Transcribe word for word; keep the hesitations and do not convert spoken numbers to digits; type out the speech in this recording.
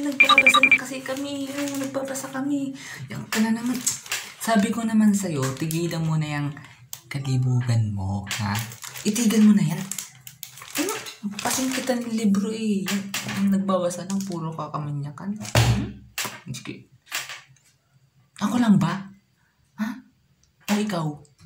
nagbabasa na kasi kami. Yung nagbabasa kami. Yung ka na naman. Sabi ko naman sa'yo, tigilan mo na yung kalibugan mo, ha? Itigan mo na yan. Ano? Pasing kita ng libro eh. Yung, yung nagbabasa ng puro kakamanyakan. Hmm? Sige. Ako lang ba? Ha? O ikaw?